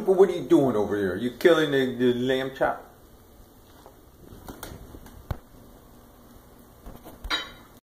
Dooper, what are you doing over there? You killing the lamb chop?